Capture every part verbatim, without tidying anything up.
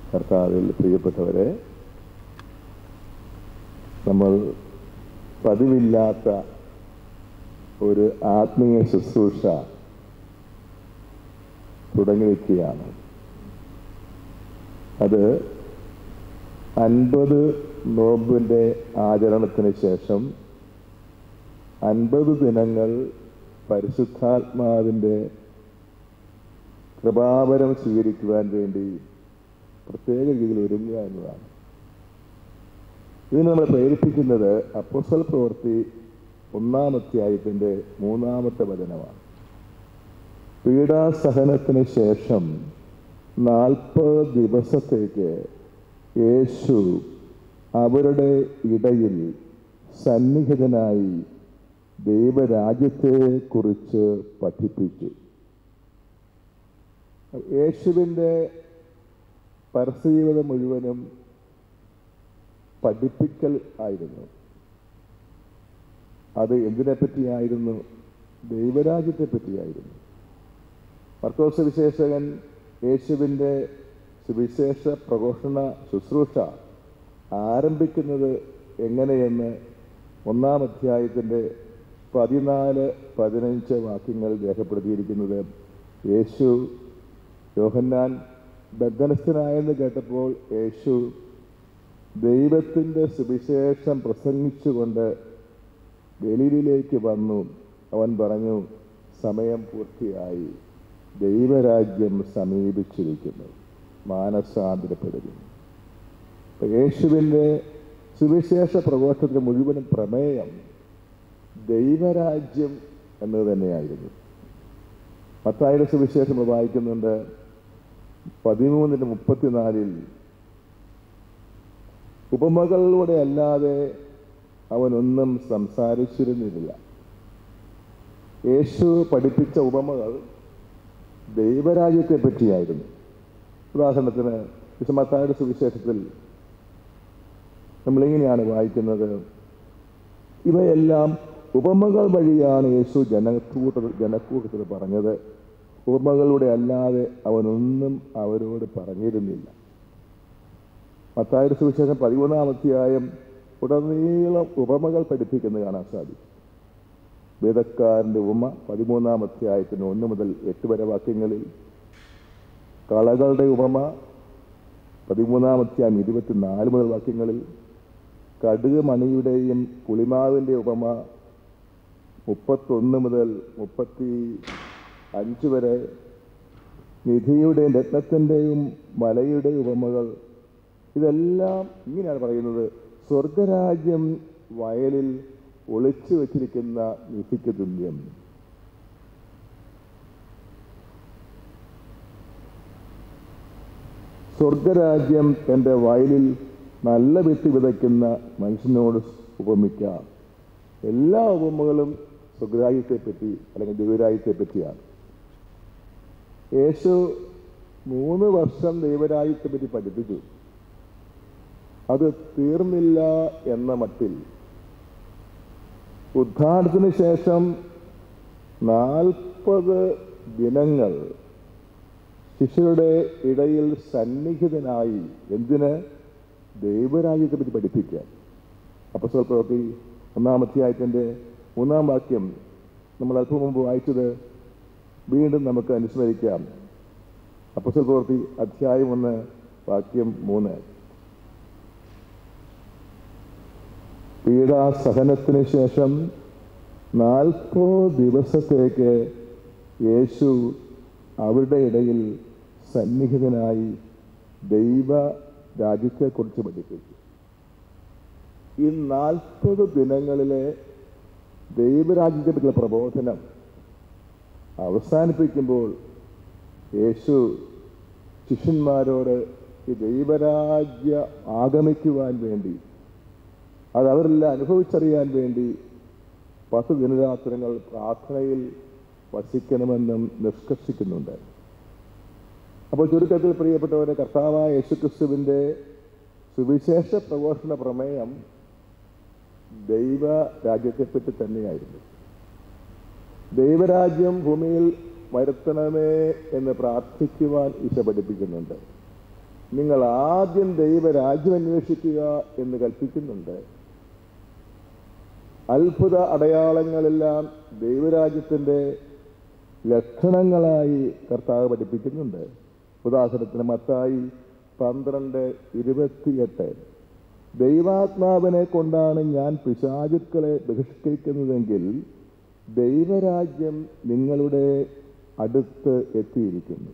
കർത്താവിൽ പ്രിയപ്പെട്ടവരെ, നമ്മൾ പതിവില്ലാത്ത ഒരു ആത്മീയ ശുശ്രൂഷ തുടങ്ങി വയ്ക്കുകയാണ്. അത് അൻപത് നോമ്പിൻ്റെ ആചരണത്തിന് ശേഷം അൻപത് ദിനങ്ങൾ പരിശുദ്ധാത്മാവിൻ്റെ കൃപാവരം സ്വീകരിക്കുവാൻ വേണ്ടി പ്രത്യേക രീതിയിൽ ഒരുങ്ങുക എന്നതാണ്. ഇതിന് നമ്മളെ പ്രേരിപ്പിക്കുന്നത് അപ്പോസ്തല പ്രവൃത്തി ഒന്നാം അധ്യായത്തിൻ്റെ മൂന്നാമത്തെ വചനമാണ്. പീഡാസഹനത്തിന് ശേഷം നാൽപ്പത് ദിവസത്തേക്ക് യേശു അവരുടെ ഇടയിൽ സന്നിഹിതനായി ദൈവരാജ്യത്തെക്കുറിച്ച് പഠിപ്പിച്ചു. യേശുവിൻ്റെ പരസ്യജീവിതം മുഴുവനും പഠിപ്പിക്കൽ ആയിരുന്നു. അത് എന്തിനെ പറ്റിയായിരുന്നു? ദൈവരാജ്യത്തെ പറ്റിയായിരുന്നു. മർക്കോസ് സുവിശേഷകൻ യേശുവിൻ്റെ സുവിശേഷ പ്രഘോഷണ ശുശ്രൂഷ ആരംഭിക്കുന്നത് എങ്ങനെയെന്ന് ഒന്നാം അധ്യായത്തിൻ്റെ പതിനാല് പതിനഞ്ച് വാക്യങ്ങൾ രേഖപ്പെടുത്തിയിരിക്കുന്നത്, യേശു യോഹന്നാൻ ബദ്ധനസ്ഥനായെന്ന് കേട്ടപ്പോൾ യേശു ദൈവത്തിൻ്റെ സുവിശേഷം പ്രസംഗിച്ചുകൊണ്ട് ഗലീലയിലേക്ക് വന്നു. അവൻ പറഞ്ഞു, സമയം പൂർത്തിയായി, ദൈവരാജ്യം സമീപിച്ചിരിക്കുന്നു, മാനസാന്തരപ്പെടുന്നു. അപ്പം യേശുവിൻ്റെ സുവിശേഷ പ്രഘോഷത്തിന് മുഴുവനും പ്രമേയം ദൈവരാജ്യം എന്നത് തന്നെയായിരുന്നു. മത്തായിയുടെ സുവിശേഷം വായിക്കുന്നുണ്ട്, പതിമൂന്നിന് മുപ്പത്തിനാലിൽ ഉപമകളിലൂടെ അല്ലാതെ അവനൊന്നും സംസാരിച്ചിരുന്നില്ല. യേശു പഠിപ്പിച്ച ഉപമകൾ ദൈവരാജ്യത്തെ പറ്റിയായിരുന്നു. ഉദാഹരണത്തിന് മത്തായിയുടെ സുവിശേഷത്തിൽ നമ്മളിങ്ങനെയാണ് വായിക്കുന്നത്, ഇവയെല്ലാം ഉപമകൾ വഴിയാണ് യേശു ജനക്കൂട്ട ജനക്കൂട്ടത്തിൽ പറഞ്ഞത്. ഉപമകളുടെ അല്ലാതെ അവനൊന്നും അവരോട് പറഞ്ഞിരുന്നില്ല. മത്തായിയുടെ സുവിശേഷം പതിമൂന്നാം അധ്യായം ഉടനീളം ഉപമകൾ പഠിപ്പിക്കുന്നത് കാണാൻ സാധിക്കും. വേദക്കാരൻ്റെ ഉപമ പതിമൂന്നാം അധ്യായത്തിന് ഒന്ന് മുതൽ എട്ട് വരെ വാക്യങ്ങളിൽ, കളകളുടെ ഉപമ പതിമൂന്നാം അധ്യായം ഇരുപത്തിനാല് മുതൽ വാക്യങ്ങളിൽ, കടുക് മണിയുടെയും പുളിമാവിൻ്റെ ഉപമ മുപ്പത്തൊന്ന് മുതൽ മുപ്പത്തി അഞ്ച് വരെ, നിധിയുടെയും രത്നത്തിൻ്റെയും മലയുടെയും ഉപമകൾ. ഇതെല്ലാം ഇങ്ങനെയാണ് പറയുന്നത്, സ്വർഗരാജ്യം വയലിൽ ഒളിച്ചു വച്ചിരിക്കുന്ന നിധിക്ക് തുല്യം. സ്വർഗരാജ്യം എൻ്റെ വയലിൽ നല്ല വിത്ത് വിതയ്ക്കുന്ന മനുഷ്യനോട് ഉപമിക്കാം. എല്ലാ ഉപമകളും സ്വർഗരാജ്യത്തെപ്പറ്റി അല്ലെങ്കിൽ ദൈവരാജ്യത്തെ പറ്റിയാണ്. യേശു മൂന്ന് വർഷം ദൈവരാജ്യത്തെപ്പറ്റി പഠിപ്പിച്ചു. അത് തീർന്നില്ല എന്ന മട്ടിൽ ഉദ്ധാനത്തിന് ശേഷം നാൽപ്പത് ദിനങ്ങൾ ശിഷ്യരുടെ ഇടയിൽ സന്നിഹിതനായി എന്തിന്? ദൈവരാജ്യത്തെപ്പറ്റി പഠിപ്പിക്കാൻ. അപ്പോസ്തല പ്രവൃത്തി ഒന്നാം അധ്യായത്തിൻ്റെ മൂന്നാം വാക്യം നമ്മൾ അല്പം മുമ്പ് വായിച്ചത് വീണ്ടും നമുക്ക് അനുസ്മരിക്കാം. അപ്പോസ്തല പ്രവൃത്തി അധ്യായം ഒന്ന് വാക്യം മൂന്ന്, പീഡാസഹനത്തിന് ശേഷം നാൽപ്പത് ദിവസത്തേക്ക് യേശു അവരുടെ ഇടയിൽ സന്നിഹിതനായി ദൈവ രാജ്യത്തെക്കുറിച്ച് പഠിപ്പിച്ചു. ഈ നാൽപ്പത് ദിനങ്ങളിലെ ദൈവരാജ്യത്തെപ്പറ്റിയുള്ള പ്രബോധനം അവസാനിപ്പിക്കുമ്പോൾ യേശു ശിഷ്യന്മാരോട് ഈ ദൈവരാജ്യ ആഗമിക്കുവാൻ വേണ്ടി, അത് അവരെല്ലാം അനുഭവിച്ചറിയാൻ വേണ്ടി പത്ത് ദിനരാത്രങ്ങൾ പ്രാർത്ഥനയിൽ വസിക്കണമെന്നും നിഷ്കർഷിക്കുന്നുണ്ട്. അപ്പോൾ ചുരുക്കത്തിൽ പ്രിയപ്പെട്ടവരെ, കർത്താവായ യേശുക്രിസ്തുവിൻ്റെ സുവിശേഷ പ്രഘോഷണ പ്രമേയം ദൈവ രാജ്യത്തെപ്പറ്റി തന്നെയായിരുന്നു. ദൈവരാജ്യം ഭൂമിയിൽ വരുത്തണമേ എന്ന് പ്രാർത്ഥിക്കുവാൻ ഈശോ പഠിപ്പിക്കുന്നുണ്ട്. നിങ്ങൾ ആദ്യം ദൈവരാജ്യം അന്വേഷിക്കുക എന്ന് കൽപ്പിക്കുന്നുണ്ട്. അത്ഭുത അടയാളങ്ങളെല്ലാം ദൈവരാജ്യത്തിൻ്റെ ലക്ഷണങ്ങളായി കർത്താവ് പഠിപ്പിക്കുന്നുണ്ട്. ഉദാഹരണത്തിന് മത്തായി പന്ത്രണ്ട് ഇരുപത്തിയെട്ട്, ദൈവാത്മാവിനെ കൊണ്ടാണ് ഞാൻ പിശാചുക്കളെ ബഹിഷ്കരിക്കുന്നതെങ്കിൽ ദൈവരാജ്യം നിങ്ങളുടെ അടുത്ത് എത്തിയിരിക്കുന്നു.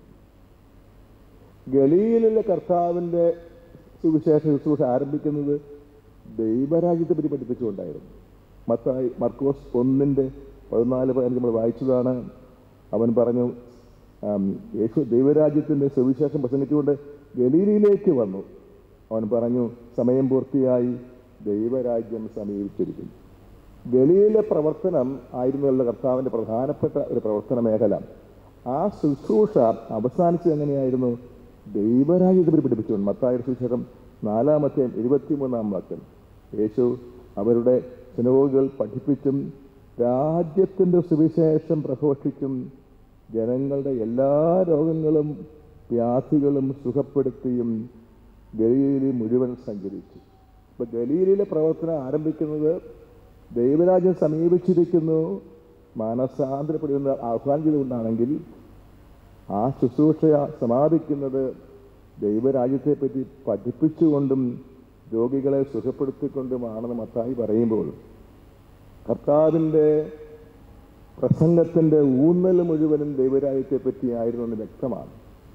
ഗലീലിലെ കർത്താവിൻ്റെ സുവിശേഷ ശുശ്രൂഷ ആരംഭിക്കുന്നത് ദൈവരാജ്യത്തെ പറ്റി പഠിപ്പിച്ചുകൊണ്ടായിരുന്നു. മത്തായി മർക്കോസ് ഒന്നിൻ്റെ പതിനാല് പതിനഞ്ച് നമ്മൾ വായിച്ചതാണ്. അവൻ പറഞ്ഞു, യേശു ദൈവരാജ്യത്തിൻ്റെ സുവിശേഷം പ്രസംഗിച്ചുകൊണ്ട് ഗലീലയിലേക്ക് വന്നു. അവൻ പറഞ്ഞു, സമയം പൂർത്തിയായി, ദൈവരാജ്യം സമീപിച്ചിരിക്കുന്നു. ഗലീലിലെ പ്രവർത്തനം ആയിരുന്നുള്ള കർത്താവിൻ്റെ പ്രധാനപ്പെട്ട ഒരു പ്രവർത്തന മേഖല. ആ ശുശ്രൂഷ അവസാനിച്ചത് എങ്ങനെയായിരുന്നു? ദൈവരാജ്യത്തെ പറ്റി പഠിപ്പിച്ചുകൊണ്ട്. മത്തായിയുടെ സുവിശേഷം നാലാമത്തെ ഇരുപത്തിമൂന്നാം വാക്യം, യേശു അവരുടെ സിനഗോഗുകൾ പഠിപ്പിച്ചും രാജ്യത്തിൻ്റെ സുവിശേഷം പ്രഘോഷിച്ചും ജനങ്ങളുടെ എല്ലാ രോഗങ്ങളും വ്യാധികളും സുഖപ്പെടുത്തിയും ഗലീലി മുഴുവൻ സഞ്ചരിച്ചു. ഇപ്പം ഗലീലിലെ പ്രവർത്തനം ആരംഭിക്കുന്നത് ദൈവരാജ്യം സമീപിച്ചിരിക്കുന്നു, മാനസാന്തരപ്പെടുന്ന ആഹ്വാനം ചെയ്തുകൊണ്ടാണെങ്കിൽ ആ ശുശ്രൂഷ സമാപിക്കുന്നത് ദൈവരാജ്യത്തെപ്പറ്റി പഠിപ്പിച്ചുകൊണ്ടും രോഗികളെ സുഖപ്പെടുത്തിക്കൊണ്ടുമാണെന്ന് മത്തായി പറയുമ്പോൾ കർത്താവിൻ്റെ പ്രസംഗത്തിൻ്റെ ഊന്നൽ മുഴുവനും ദൈവരാജ്യത്തെപ്പറ്റിയായിരുന്നു എന്ന് വ്യക്തമാണ്.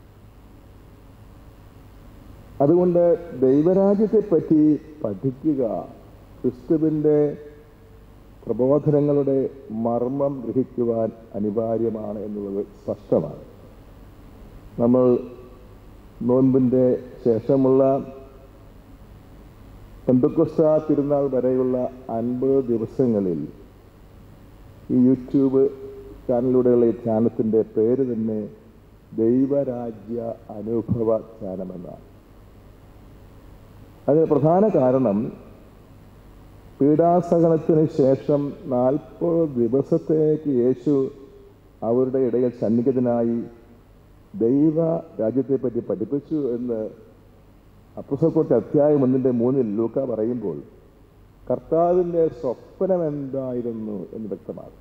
അതുകൊണ്ട് ദൈവരാജ്യത്തെപ്പറ്റി പഠിക്കുക ക്രിസ്തുവിൻ്റെ പ്രബോധനങ്ങളുടെ മർമ്മം ഗ്രഹിക്കുവാൻ അനിവാര്യമാണ് എന്നുള്ളത് സ്പഷ്ടമാണ്. നമ്മൾ നോൻപിൻ്റെ ശേഷമുള്ള പെന്തക്കോസ്താ തിരുനാൾ വരെയുള്ള അൻപത് ദിവസങ്ങളിൽ ഈ യൂട്യൂബ് ചാനലിലൂടെയുള്ള ഈ ധ്യാനത്തിൻ്റെ പേര് തന്നെ ദൈവരാജ്യ അനുഭവ ധ്യാനമെന്നാണ്. അതിന് പ്രധാന കാരണം പീഡാസഹനത്തിന് ശേഷം നാൽപ്പത് ദിവസത്തേക്ക് യേശു അവരുടെ ഇടയിൽ സന്നിഹിതനായി ദൈവ രാജ്യത്തെപ്പറ്റി പഠിപ്പിച്ചു എന്ന് അപ്പോസ്തലപ്രവൃത്തി അധ്യായം ഒന്നിൻ്റെ മൂന്നിൽ ലൂക്ക പറയുമ്പോൾ കർത്താവിൻ്റെ സ്വപ്നം എന്തായിരുന്നു എന്ന് വ്യക്തമാണ്.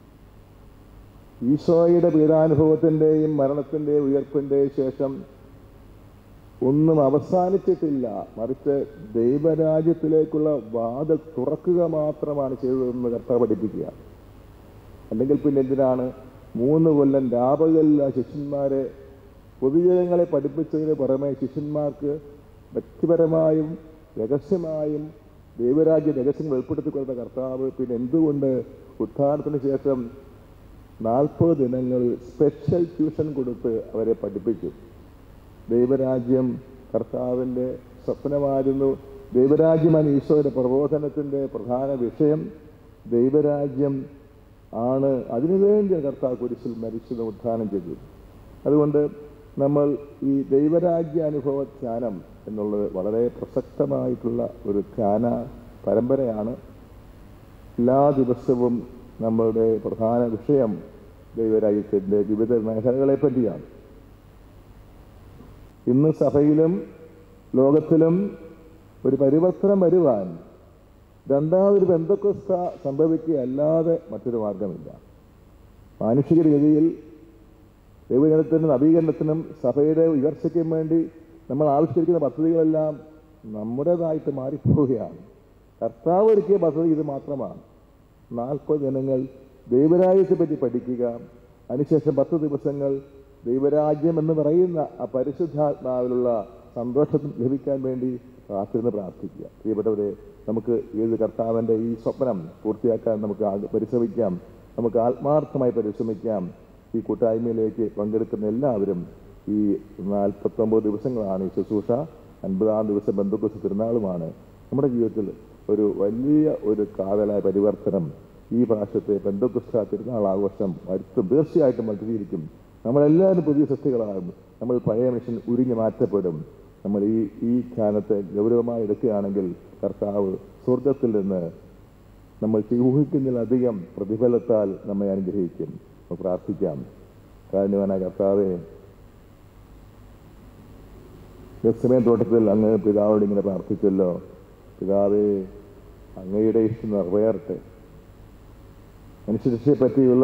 ഈശോയുടെ പീഡാനുഭവത്തിൻ്റെയും മരണത്തിൻ്റെയും ഉയർപ്പിൻ്റെയും ശേഷം ഒന്നും അവസാനിച്ചിട്ടില്ല, മറിച്ച് ദൈവരാജ്യത്തിലേക്കുള്ള വാതിൽ തുറക്കുക മാത്രമാണ് ചെയ്തതെന്ന് കർത്താവ് പഠിപ്പിക്കുക. അല്ലെങ്കിൽ പിന്നെ എന്തിനാണ് മൂന്ന് കൊല്ലം രാപകലിൽ ശിഷ്യന്മാരെ പൊതുജനങ്ങളെ പഠിപ്പിച്ചതിന് പുറമെ ശിഷ്യന്മാർക്ക് വ്യക്തിപരമായും രഹസ്യമായും ദൈവരാജ്യ രഹസ്യം വെളിപ്പെടുത്തി കൊടുത്ത കർത്താവ് പിന്നെ എന്തുകൊണ്ട് ഉത്ഥാനത്തിന് ശേഷം നാൽപ്പത് ദിനങ്ങൾ സ്പെഷ്യൽ ട്യൂഷൻ കൊടുത്ത് അവരെ പഠിപ്പിച്ചു? ദൈവരാജ്യം കർത്താവിൻ്റെ സ്വപ്നമായിരുന്നു. ദൈവരാജ്യമാണ് ഈശോയുടെ പ്രബോധനത്തിൻ്റെ പ്രധാന വിഷയം. ദൈവരാജ്യം ആണ് അതിനുവേണ്ടി കർത്താവ് കുരിശിൽ മരിച്ചത്, ഉത്ഥാനം ചെയ്തു. അതുകൊണ്ട് നമ്മൾ ഈ ദൈവരാജ്യ അനുഭവ ധ്യാനം എന്നുള്ളത് വളരെ പ്രസക്തമായിട്ടുള്ള ഒരു ധ്യാന പരമ്പരയാണ്. എല്ലാ ദിവസവും നമ്മളുടെ പ്രധാന വിഷയം ദൈവരാജ്യത്തിൻ്റെ വിവിധ മേഖലകളെ പറ്റിയാണ്. ഇന്ന് സഭയിലും ലോകത്തിലും ഒരു പരിവർത്തനം വരുവാൻ രണ്ടാമതൊരു പെന്തക്കോസ്ത സംഭവിക്കുകയല്ലാതെ മറ്റൊരു മാർഗമില്ല. മാനുഷിക രീതിയിൽ ദൈവജനത്തിനും നവീകരണത്തിനും സഭയുടെ ഉയർച്ചയ്ക്കും വേണ്ടി നമ്മൾ ആവിഷ്കരിക്കുന്ന പദ്ധതികളെല്ലാം നമ്മുടേതായിട്ട് മാറിപ്പോവുകയാണ്. കർത്താവ് ഒരുക്കിയ പദ്ധതി ഇത് മാത്രമാണ്. നാൽപ്പത് ദിനങ്ങൾ ദൈവരാജ്യത്തെപ്പറ്റി പഠിക്കുക, അതിനുശേഷം പത്ത് ദിവസങ്ങൾ ദൈവരാജ്യം എന്ന് പറയുന്ന ആ പരിശുദ്ധാത്മാവിലുള്ള സന്തോഷം ലഭിക്കാൻ വേണ്ടി കാത്തിരുന്ന് പ്രാർത്ഥിക്കുക. പ്രിയപ്പെട്ടവരെ, നമുക്ക് ഏത് കർത്താവിൻ്റെ ഈ സ്വപ്നം പൂർത്തിയാക്കാൻ നമുക്ക് പരിശ്രമിക്കാം, നമുക്ക് ആത്മാർത്ഥമായി പരിശ്രമിക്കാം. ഈ കൂട്ടായ്മയിലേക്ക് പങ്കെടുക്കുന്ന എല്ലാവരും ഈ നാൽപ്പത്തൊമ്പത് ദിവസങ്ങളാണ് ഈ ശുശ്രൂഷ. അൻപതാം ദിവസം പെന്തക്കോസ്ത് തിരുനാളുമാണ്. നമ്മുടെ ജീവിതത്തിൽ ഒരു വലിയ ഒരു കാതലായ പരിവർത്തനം ഈ പ്രാവശ്യത്തെ പെന്തക്കോസ്ത് തിരുനാൾ ആഘോഷം വരുത്തും. തീർച്ചയായിട്ടും വരുത്തിയിരിക്കും. നമ്മളെല്ലാവരും പുതിയ സൃഷ്ടികളാകും. നമ്മൾ പഴയ മനുഷ്യൻ ഉരിഞ്ഞു മാറ്റപ്പെടും. നമ്മൾ ഈ ഈ ധ്യാനത്തെ ഗൗരവമായി എടുക്കുകയാണെങ്കിൽ കർത്താവ് സ്വർഗത്തിൽ നിന്ന് നമ്മൾ ഊഹിക്കുന്നതിലധികം പ്രതിഫലത്താൽ നമ്മെ അനുഗ്രഹിക്കും. പ്രാർത്ഥിക്കാം. കാരുണ്യവാനായ കർത്താവേ, ഗെത്സമേൻ തോട്ടത്തിൽ അങ്ങ് പിതാവോട് ഇങ്ങനെ പ്രാർത്ഥിച്ചല്ലോ, പിതാവേ അങ്ങയുടെ ഇഷ്ടം നിറവേറട്ടെ. മനുഷ്യരക്ഷയെ പറ്റിയുള്ള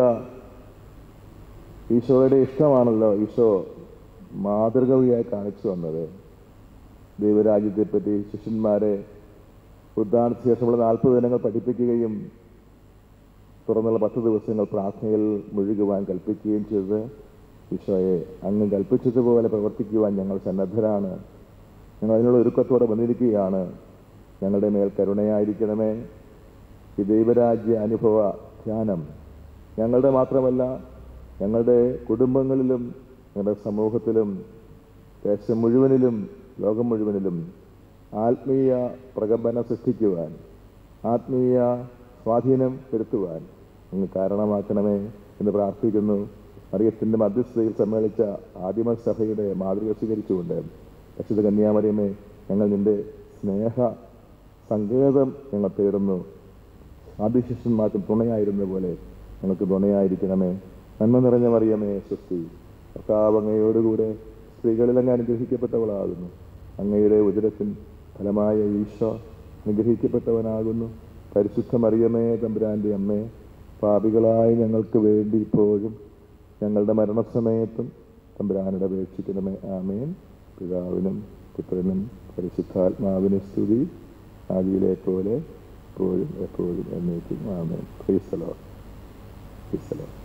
ഈശോയുടെ ഇഷ്ടമാണല്ലോ ഈശോ മാതൃകയായി കാണിച്ചു വന്നത്. ദൈവരാജ്യത്തെപ്പറ്റി ശിഷ്യന്മാരെ ഉദ്ധാനത്തിന് ശേഷമുള്ള നാൽപ്പത് ദിനങ്ങൾ പഠിപ്പിക്കുകയും തുറന്നുള്ള പത്ത് ദിവസങ്ങൾ പ്രാർത്ഥനയിൽ മുഴുകുവാൻ കൽപ്പിക്കുകയും ചെയ്തത് ഈശോയെ അങ്ങ് കൽപ്പിച്ചതുപോലെ പ്രവർത്തിക്കുവാൻ ഞങ്ങൾ സന്നദ്ധരാണ്. ഞങ്ങൾ അതിനുള്ള ഒരുക്കത്തോടെ വന്നിരിക്കുകയാണ്. ഞങ്ങളുടെ മേൽ കരുണയായിരിക്കണമേ. ഈ ദൈവരാജ്യ അനുഭവ ധ്യാനം ഞങ്ങളുടെ മാത്രമല്ല, ഞങ്ങളുടെ കുടുംബങ്ങളിലും ഞങ്ങളുടെ സമൂഹത്തിലും ദേശം മുഴുവനിലും ലോകം മുഴുവനിലും ആത്മീയ പ്രകമ്പനം സൃഷ്ടിക്കുവാൻ, ആത്മീയ സ്വാധീനം വരുത്തുവാൻ അങ്ങ് കാരണമാക്കണമേ എന്ന് പ്രാർത്ഥിക്കുന്നു. മറിയത്തിൻ്റെ മധ്യസ്ഥതയിൽ സമ്മേളിച്ച ആദിമസഭയുടെ മാതൃക സ്വീകരിച്ചുകൊണ്ട് പരിശുദ്ധ കന്യാമറിയമേ, ഞങ്ങൾ നിൻ്റെ സ്നേഹ സങ്കേതം ഞങ്ങൾ തേടുന്നു. ആദിശിഷ്യന്മാർക്കും തുണയായിരുന്ന പോലെ ഞങ്ങൾക്ക് തുണയായിരിക്കണമേ. നന്മ നിറഞ്ഞ മറിയമേ സ്വസ്തി, കർത്താവ് അങ്ങയോടുകൂടെ സ്ത്രീകളിൽ അങ്ങ് അനുഗ്രഹിക്കപ്പെട്ടവളാകുന്നു. അങ്ങയുടെ ഉദരത്തിൻ ഫലമായ ഈശോ അനുഗ്രഹിക്കപ്പെട്ടവനാകുന്നു. പരിശുദ്ധ മറിയമേ തമ്പുരാൻ്റെ അമ്മേ, പാപികളായ ഞങ്ങൾക്ക് വേണ്ടി ഇപ്പോഴും ഞങ്ങളുടെ മരണസമയത്തും തമ്പുരാനോട് അപേക്ഷിക്കണമേ. ആമേൻ. പിതാവിനും പുത്രനും പരിശുദ്ധാത്മാവിന് സ്തുതി, ആദിയിലെ പോലെ എപ്പോഴും എപ്പോഴും എന്നേക്കും. ആമേൻ. Praise the Lord. Praise the Lord.